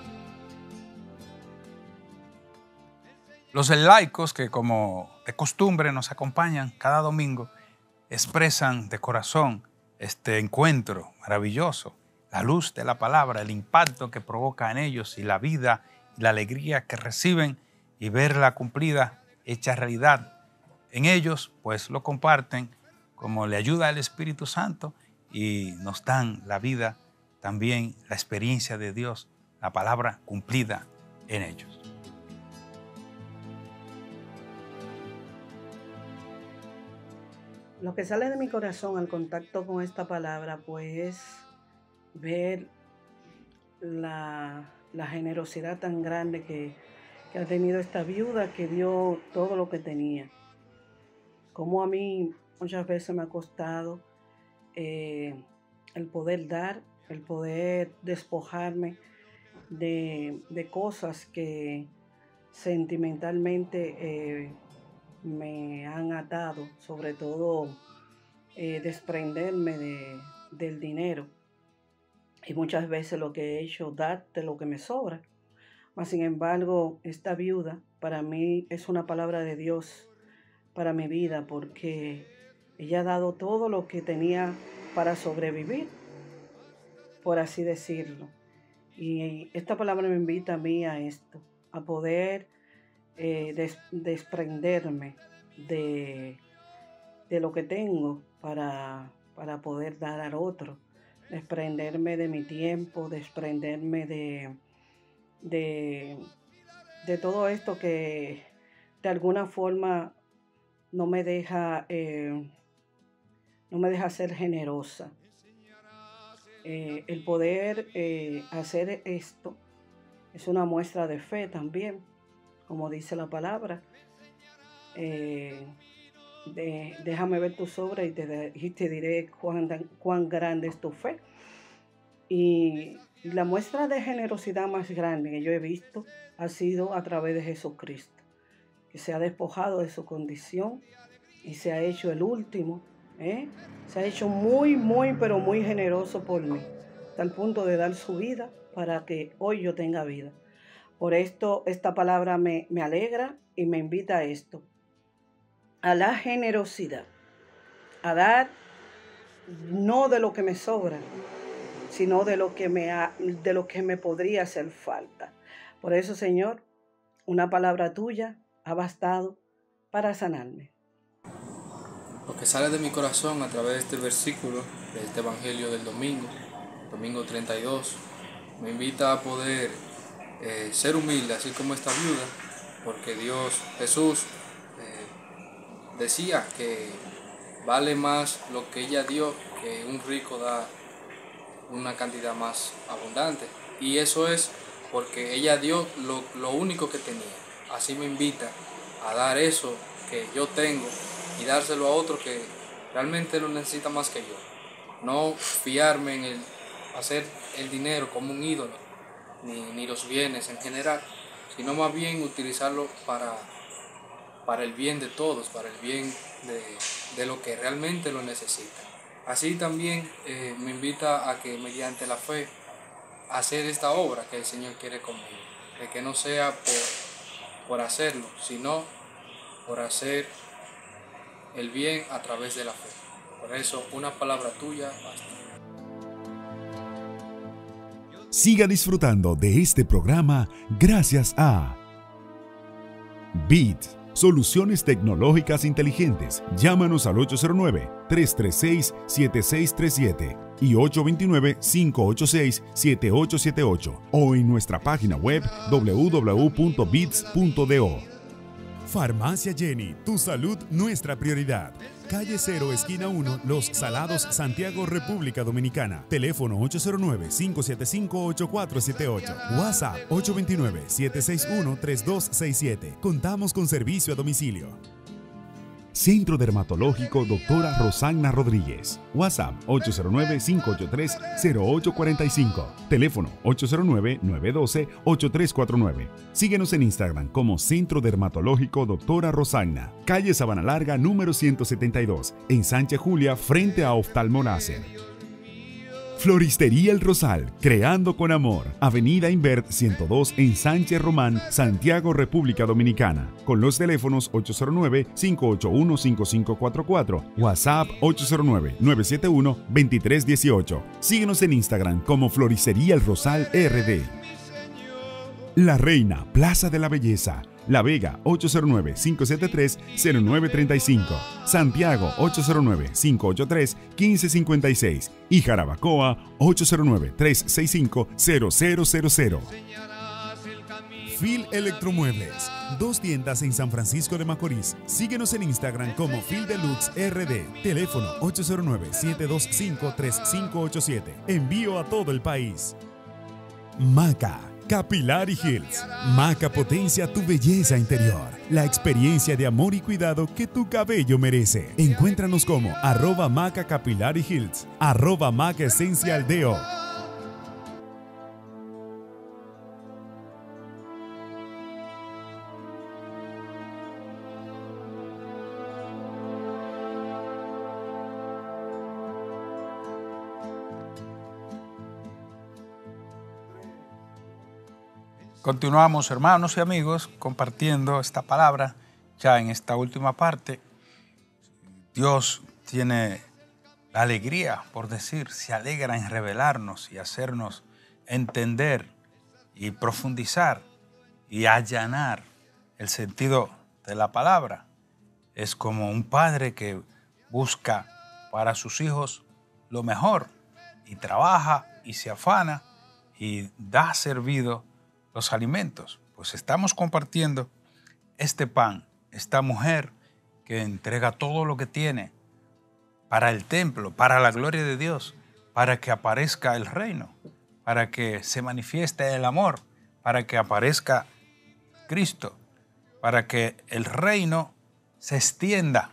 [SPEAKER 2] Los laicos que, como de costumbre, nos acompañan cada domingo, expresan de corazón este encuentro maravilloso, la luz de la palabra, el impacto que provoca en ellos y la vida y la alegría que reciben y verla cumplida, hecha realidad en ellos, pues lo comparten como le ayuda el Espíritu Santo y nos dan la vida, también la experiencia de Dios, la palabra cumplida en ellos.
[SPEAKER 7] Lo que sale de mi corazón al contacto con esta palabra, pues, es ver la, la generosidad tan grande que, que ha tenido esta viuda, que dio todo lo que tenía. Como a mí muchas veces me ha costado eh, el poder dar, el poder despojarme de, de cosas que sentimentalmente eh, me han atado, sobre todo eh, desprenderme de, del dinero. Y muchas veces lo que he hecho, darte lo que me sobra. Mas, sin embargo, esta viuda para mí es una palabra de Dios para mi vida, porque ella ha dado todo lo que tenía para sobrevivir, por así decirlo. Y esta palabra me invita a mí a esto, a poder eh, des- desprenderme de, de lo que tengo para, para poder dar al otro, desprenderme de mi tiempo, desprenderme de, de, de todo esto que de alguna forma no me deja, eh, no me deja ser generosa. Eh, el poder eh, hacer esto es una muestra de fe también, como dice la palabra. Eh, de, déjame ver tus obras y te, y te diré cuán, cuán grande es tu fe. Y la muestra de generosidad más grande que yo he visto ha sido a través de Jesucristo, que se ha despojado de su condición y se ha hecho el último, ¿eh? Se ha hecho muy, muy, pero muy generoso por mí, hasta el punto de dar su vida para que hoy yo tenga vida. Por esto, esta palabra me, me alegra y me invita a esto, a la generosidad, a dar no de lo que me sobra, sino de lo que me, ha, de lo que me podría hacer falta. Por eso, Señor, una palabra tuya ha bastado para sanarme.
[SPEAKER 8] Lo que sale de mi corazón a través de este versículo, de este Evangelio del domingo, domingo treinta y dos, me invita a poder eh, ser humilde, así como esta viuda, porque Dios, Jesús, eh, decía que vale más lo que ella dio que un rico da una cantidad más abundante. Y eso es porque ella dio lo, lo único que tenía. Así me invita a dar eso que yo tengo y dárselo a otro que realmente lo necesita más que yo. No fiarme en el hacer el dinero como un ídolo, ni, ni los bienes en general, sino más bien utilizarlo para, para el bien de todos, para el bien de, de lo que realmente lo necesita. Así también eh, me invita a que mediante la fe hacer esta obra que el Señor quiere conmigo, de que no sea por, por hacerlo, sino por hacer el bien a través de la fe. Por eso una palabra tuya basta.
[SPEAKER 1] Siga disfrutando de este programa gracias a Bit, soluciones tecnológicas inteligentes. Llámanos al ocho cero nueve, tres tres seis, siete seis tres siete y ocho dos nueve, cinco ocho seis, siete ocho siete ocho o en nuestra página web w w w punto bits punto do. Farmacia Jenny, tu salud nuestra prioridad. Calle cero, esquina uno, Los Salados, Santiago, República Dominicana. Teléfono ocho cero nueve, cinco siete cinco, ocho cuatro siete ocho. WhatsApp ocho dos nueve, siete seis uno, tres dos seis siete. Contamos con servicio a domicilio. Centro Dermatológico Doctora Rosagna Rodríguez. WhatsApp ocho cero nueve, cinco ocho tres, cero ocho cuatro cinco. Teléfono ocho cero nueve, nueve uno dos, ocho tres cuatro nueve. Síguenos en Instagram como Centro Dermatológico Doctora Rosagna. Calle Sabana Larga número ciento setenta y dos, en Sánchez Julia, frente a Oftalmoláser. Floristería El Rosal, creando con amor. Avenida Invert ciento dos en Sánchez Román, Santiago, República Dominicana. Con los teléfonos ocho cero nueve, cinco ocho uno, cinco cinco cuatro cuatro, WhatsApp ocho cero nueve, nueve siete uno, dos tres uno ocho. Síguenos en Instagram como Floristería El Rosal R D. La Reina, Plaza de la Belleza. La Vega ocho cero nueve, cinco siete tres, cero nueve tres cinco, Santiago ocho cero nueve, cinco ocho tres, uno cinco cinco seis y Jarabacoa ocho cero nueve, tres seis cinco, cero cero cero cero. Phil Electromuebles, dos tiendas en San Francisco de Macorís. Síguenos en Instagram como Phil Deluxe R D. Teléfono ocho cero nueve, siete dos cinco, tres cinco ocho siete. Envío a todo el país. Maca Capilar y Hills. Maca potencia tu belleza interior. La experiencia de amor y cuidado que tu cabello merece. Encuéntranos como arroba Maca Capilar y Hills, arroba Maca Esencial Deo.
[SPEAKER 2] continuamos, hermanos y amigos, compartiendo esta palabra. Ya en esta última parte, Dios tiene la alegría, por decir, se alegra en revelarnos y hacernos entender y profundizar y allanar el sentido de la palabra. Es como un padre que busca para sus hijos lo mejor y trabaja y se afana y da servido los alimentos. Pues estamos compartiendo este pan, esta mujer que entrega todo lo que tiene para el templo, para la gloria de Dios, para que aparezca el reino, para que se manifieste el amor, para que aparezca Cristo, para que el reino se extienda.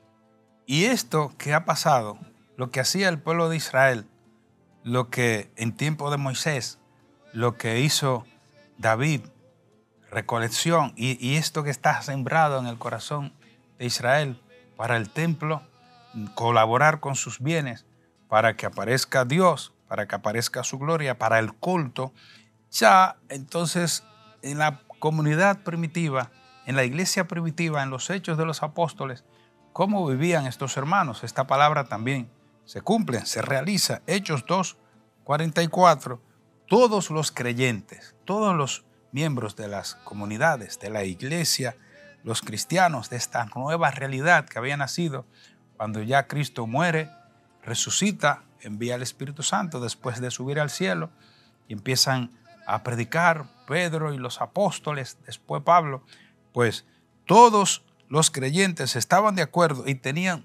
[SPEAKER 2] Y esto que ha pasado, lo que hacía el pueblo de Israel, lo que en tiempo de Moisés, lo que hizo David, recolección, y, y esto que está sembrado en el corazón de Israel para el templo, colaborar con sus bienes para que aparezca Dios, para que aparezca su gloria, para el culto. Ya entonces en la comunidad primitiva, en la iglesia primitiva, en los hechos de los apóstoles, ¿cómo vivían estos hermanos? Esta palabra también se cumple, se realiza. Hechos dos, cuarenta y cuatro. Todos los creyentes, todos los miembros de las comunidades, de la iglesia, los cristianos de esta nueva realidad que había nacido cuando ya Cristo muere, resucita, envía al Espíritu Santo después de subir al cielo y empiezan a predicar Pedro y los apóstoles, después Pablo. Pues todos los creyentes estaban de acuerdo y tenían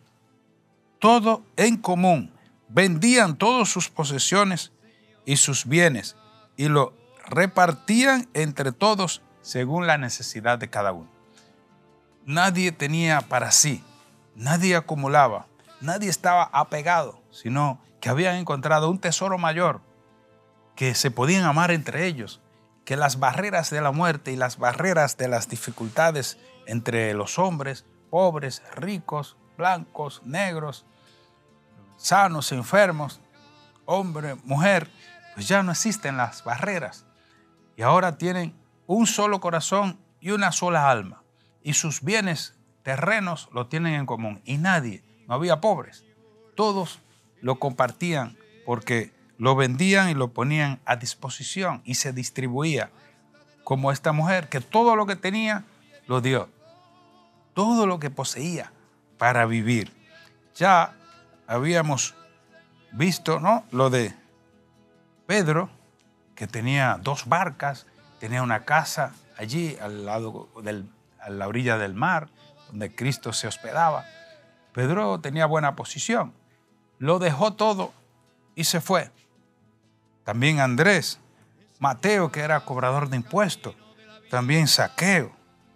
[SPEAKER 2] todo en común. Vendían todas sus posesiones y sus bienes y lo repartían entre todos según la necesidad de cada uno. Nadie tenía para sí, nadie acumulaba, nadie estaba apegado, sino que habían encontrado un tesoro mayor, que se podían amar entre ellos, que las barreras de la muerte y las barreras de las dificultades entre los hombres, pobres, ricos, blancos, negros, sanos, enfermos, hombre, mujer, pues ya no existen las barreras. Y ahora tienen un solo corazón y una sola alma. Y sus bienes terrenos lo tienen en común. Y nadie, no había pobres. Todos lo compartían porque lo vendían y lo ponían a disposición y se distribuía. Como esta mujer que todo lo que tenía lo dio. Todo lo que poseía para vivir. Ya habíamos visto, ¿no?, lo de Pedro, que tenía dos barcas, tenía una casa allí al lado del, a la orilla del mar, donde Cristo se hospedaba. Pedro tenía buena posición, lo dejó todo y se fue. También Andrés, Mateo, que era cobrador de impuestos, también Zaqueo.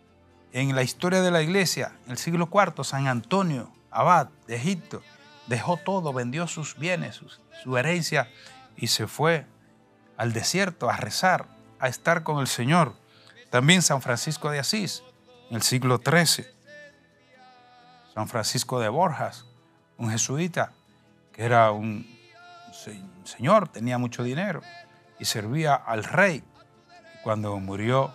[SPEAKER 2] En la historia de la iglesia, en el siglo cuarto, San Antonio, abad de Egipto, dejó todo, vendió sus bienes, su, su herencia y se fue al desierto a rezar, a estar con el Señor. También San Francisco de Asís, en el siglo trece. San Francisco de Borjas, un jesuita que era un señor, tenía mucho dinero y servía al rey. Cuando murió,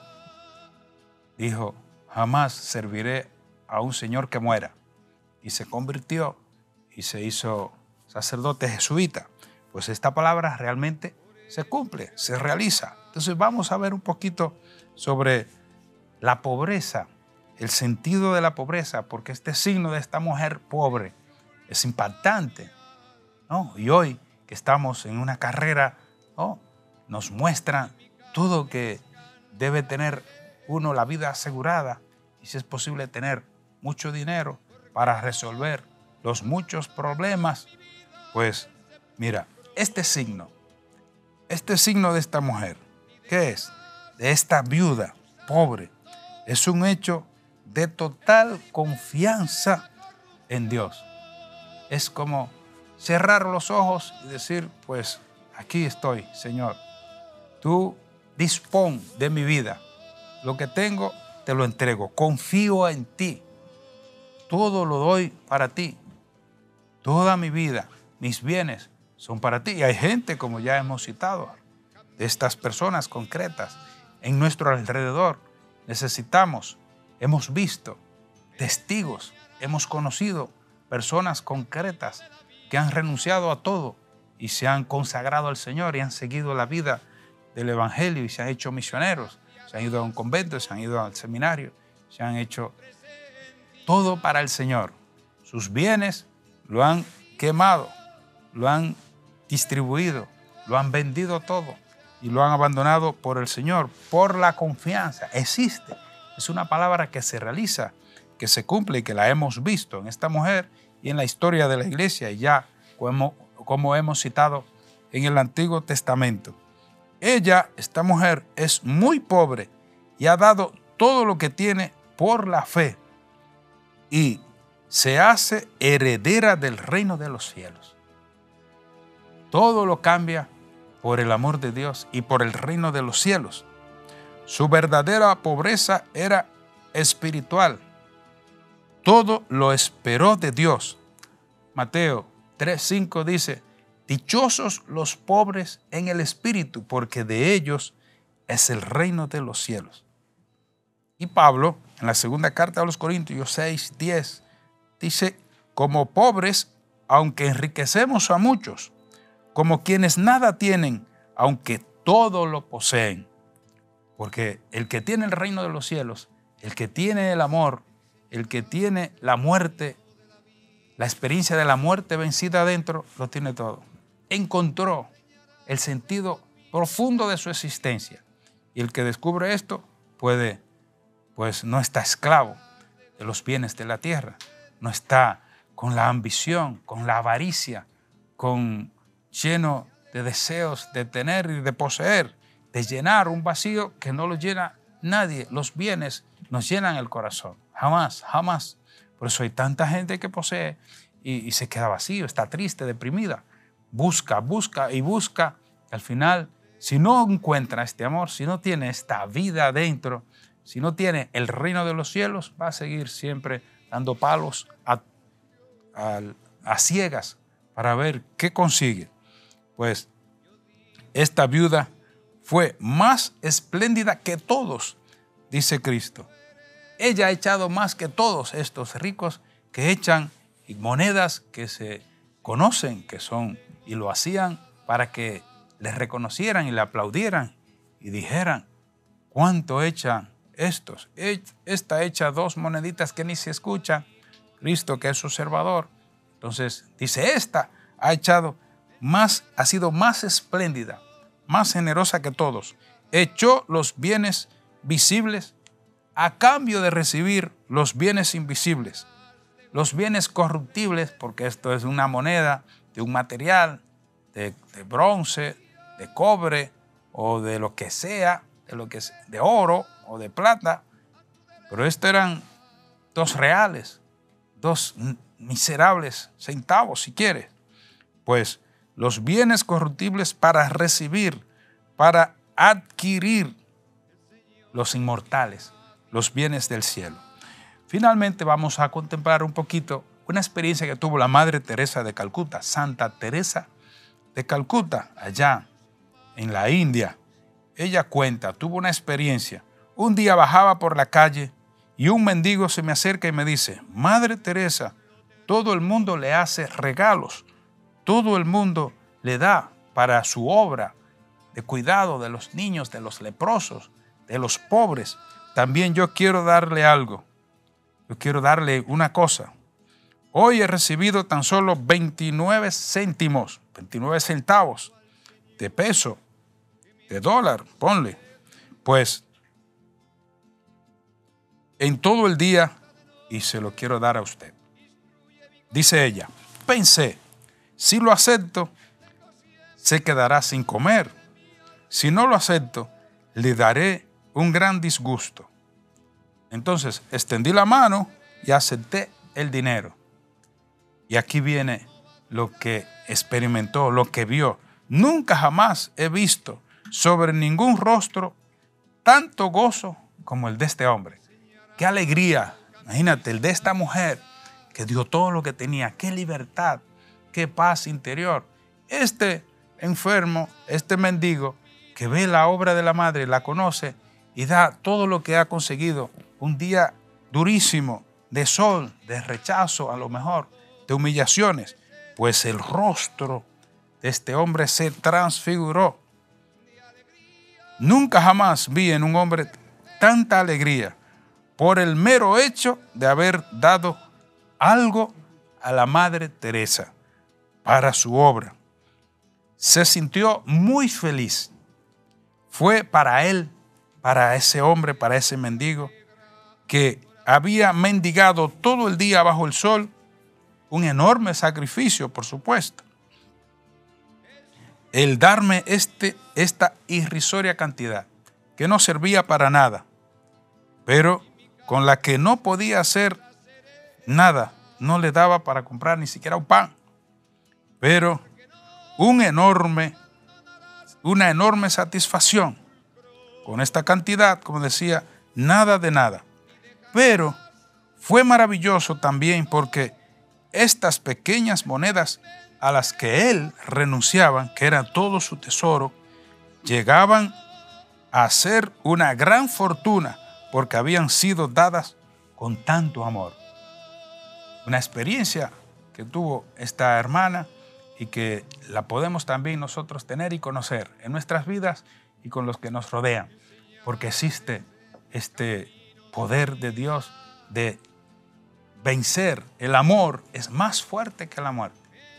[SPEAKER 2] dijo: jamás serviré a un señor que muera. Y se convirtió y se hizo sacerdote jesuita. Pues esta palabra realmente se cumple, se realiza. Entonces vamos a ver un poquito sobre la pobreza, el sentido de la pobreza, porque este signo de esta mujer pobre es impactante, ¿no? Y hoy que estamos en una carrera, ¿no?, nos muestra todo que debe tener uno la vida asegurada y si es posible tener mucho dinero para resolver los muchos problemas. Pues mira, este signo, este signo de esta mujer, ¿qué es? De esta viuda pobre, es un hecho de total confianza en Dios. Es como cerrar los ojos y decir: pues aquí estoy, Señor. Tú dispón de mi vida. Lo que tengo te lo entrego. Confío en ti. Todo lo doy para ti. Toda mi vida, mis bienes son para ti. Y hay gente, como ya hemos citado, de estas personas concretas en nuestro alrededor. Necesitamos, hemos visto testigos, hemos conocido personas concretas que han renunciado a todo y se han consagrado al Señor y han seguido la vida del Evangelio y se han hecho misioneros, se han ido a un convento, se han ido al seminario, se han hecho todo para el Señor. Sus bienes lo han quemado, lo han distribuido, lo han vendido todo y lo han abandonado por el Señor, por la confianza. Existe, es una palabra que se realiza, que se cumple y que la hemos visto en esta mujer y en la historia de la iglesia y ya como, como hemos citado en el Antiguo Testamento. Ella, esta mujer, es muy pobre y ha dado todo lo que tiene por la fe y se hace heredera del reino de los cielos. Todo lo cambia por el amor de Dios y por el reino de los cielos. Su verdadera pobreza era espiritual. Todo lo esperó de Dios. Mateo tres cinco dice, dichosos los pobres en el espíritu, porque de ellos es el reino de los cielos. Y Pablo, en la segunda carta a los Corintios seis diez, dice, como pobres, aunque enriquecemos a muchos, como quienes nada tienen, aunque todo lo poseen. Porque el que tiene el reino de los cielos, el que tiene el amor, el que tiene la muerte, la experiencia de la muerte vencida adentro, lo tiene todo. Encontró el sentido profundo de su existencia. Y el que descubre esto puede, pues no está esclavo de los bienes de la tierra, no está con la ambición, con la avaricia, con lleno de deseos de tener y de poseer, de llenar un vacío que no lo llena nadie. Los bienes nos llenan el corazón. Jamás, jamás. Por eso hay tanta gente que posee y, y se queda vacío, está triste, deprimida. Busca, busca y busca. Al final, si no encuentra este amor, si no tiene esta vida adentro, si no tiene el reino de los cielos, va a seguir siempre dando palos a, a, a ciegas para ver qué consigue. Pues esta viuda fue más espléndida que todos, dice Cristo. Ella ha echado más que todos estos ricos que echan monedas que se conocen, que son, y lo hacían para que les reconocieran y le aplaudieran y dijeran, ¿cuánto echan estos? Esta echa dos moneditas que ni se escuchan. Cristo, que es su Salvador, entonces dice, esta ha echado más, ha sido más espléndida, más generosa que todos. Echó los bienes visibles a cambio de recibir los bienes invisibles, los bienes corruptibles, porque esto es una moneda de un material, de, de bronce, de cobre o de lo que sea, de, lo que, de oro o de plata, pero estos eran dos reales, dos miserables centavos si quieres. Pues los bienes corruptibles para recibir, para adquirir los inmortales, los bienes del cielo. Finalmente vamos a contemplar un poquito una experiencia que tuvo la Madre Teresa de Calcuta, Santa Teresa de Calcuta, allá en la India. Ella cuenta, tuvo una experiencia. Un día bajaba por la calle y un mendigo se me acerca y me dice, Madre Teresa, todo el mundo le hace regalos, todo el mundo le da para su obra de cuidado de los niños, de los leprosos, de los pobres. También yo quiero darle algo. Yo quiero darle una cosa. Hoy he recibido tan solo veintinueve céntimos, veintinueve centavos de peso, de dólar, ponle. Pues en todo el día y se lo quiero dar a usted. Dice ella, pensé, si lo acepto, se quedará sin comer. Si no lo acepto, le daré un gran disgusto. Entonces extendí la mano y acepté el dinero. Y aquí viene lo que experimentó, lo que vio. Nunca jamás he visto sobre ningún rostro tanto gozo como el de este hombre. Qué alegría, imagínate, el de esta mujer que dio todo lo que tenía. Qué libertad, qué paz interior. Este enfermo, este mendigo que ve la obra de la madre, la conoce y da todo lo que ha conseguido. Un día durísimo, de sol, de rechazo, a lo mejor, de humillaciones. Pues el rostro de este hombre se transfiguró. Nunca jamás vi en un hombre tanta alegría por el mero hecho de haber dado algo a la Madre Teresa para su obra. Se sintió muy feliz. Fue para él, para ese hombre, para ese mendigo, que había mendigado todo el día bajo el sol, un enorme sacrificio, por supuesto, el darme este, esta irrisoria cantidad, que no servía para nada, pero con la que no podía hacer nada, no le daba para comprar ni siquiera un pan, pero un enorme, una enorme satisfacción con esta cantidad, como decía, nada de nada. Pero fue maravilloso también porque estas pequeñas monedas a las que él renunciaba, que era todo su tesoro, llegaban a ser una gran fortuna porque habían sido dadas con tanto amor. Una experiencia que tuvo esta hermana y que la podemos también nosotros tener y conocer en nuestras vidas y con los que nos rodean, porque existe este poder de Dios de vencer. El amor es más fuerte que la muerte.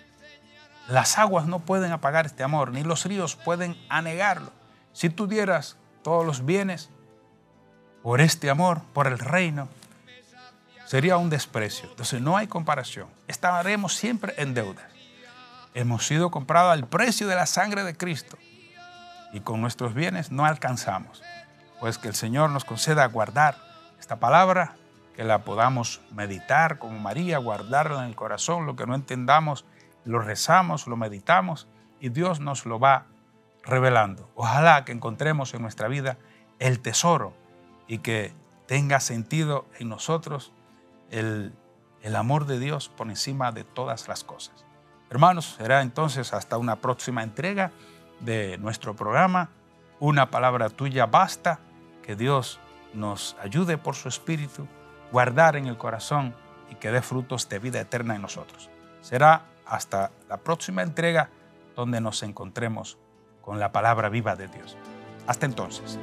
[SPEAKER 2] Las aguas no pueden apagar este amor, ni los ríos pueden anegarlo. Si tú dieras todos los bienes por este amor, por el reino, sería un desprecio. Entonces no hay comparación. Estaremos siempre en deudas. Hemos sido comprados al precio de la sangre de Cristo y con nuestros bienes no alcanzamos. Pues que el Señor nos conceda guardar esta palabra, que la podamos meditar como María, guardarla en el corazón, lo que no entendamos, lo rezamos, lo meditamos y Dios nos lo va revelando. Ojalá que encontremos en nuestra vida el tesoro y que tenga sentido en nosotros el, el amor de Dios por encima de todas las cosas. Hermanos, será entonces hasta una próxima entrega de nuestro programa. Una palabra tuya basta. Que Dios nos ayude por su Espíritu, guardar en el corazón y que dé frutos de vida eterna en nosotros. Será hasta la próxima entrega donde nos encontremos con la palabra viva de Dios. Hasta entonces.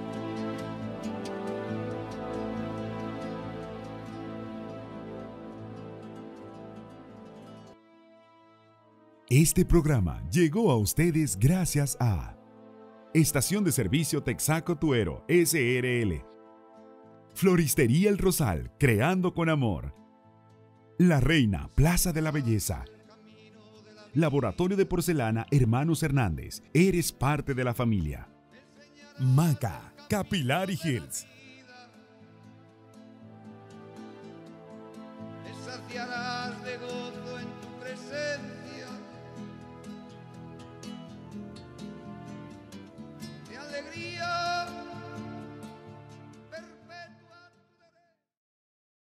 [SPEAKER 1] Este programa llegó a ustedes gracias a Estación de Servicio Texaco Tuero, S R L. Floristería El Rosal, creando con amor. La Reina, Plaza de la Belleza. Laboratorio de Porcelana Hermanos Hernández, eres parte de la familia. Maca, Capilar y Hills.